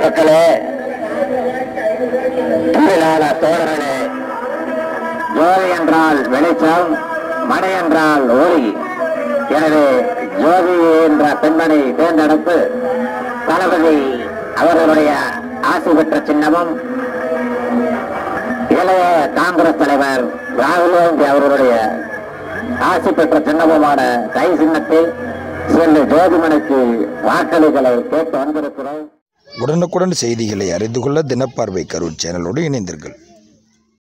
மக்களே, தொழிலாளர் தோழர்களே, ஜோதி என்றால் வெளிச்சம், மடை என்றால் ஒளி. எனவே ஜோதி என்ற பெண்மணி தேர்ந்தெடுத்து தளபதி அவர்களுடைய ஆசி பெற்ற சின்னமும் இளைய காங்கிரஸ் தலைவர் ராகுல் காந்தி அவர்களுடைய ஆசி பெற்ற சின்னமுமான கை சின்னத்தில் சென்று ஜோதிமணிக்கு வாக்களிகளை கேட்டு வந்திருக்கிறோம். உடனுக்குடன் செய்திகளை அறிந்து கொள்ள தினப்பார்வை கரூர் சேனலோடு இணைந்தீர்கள்.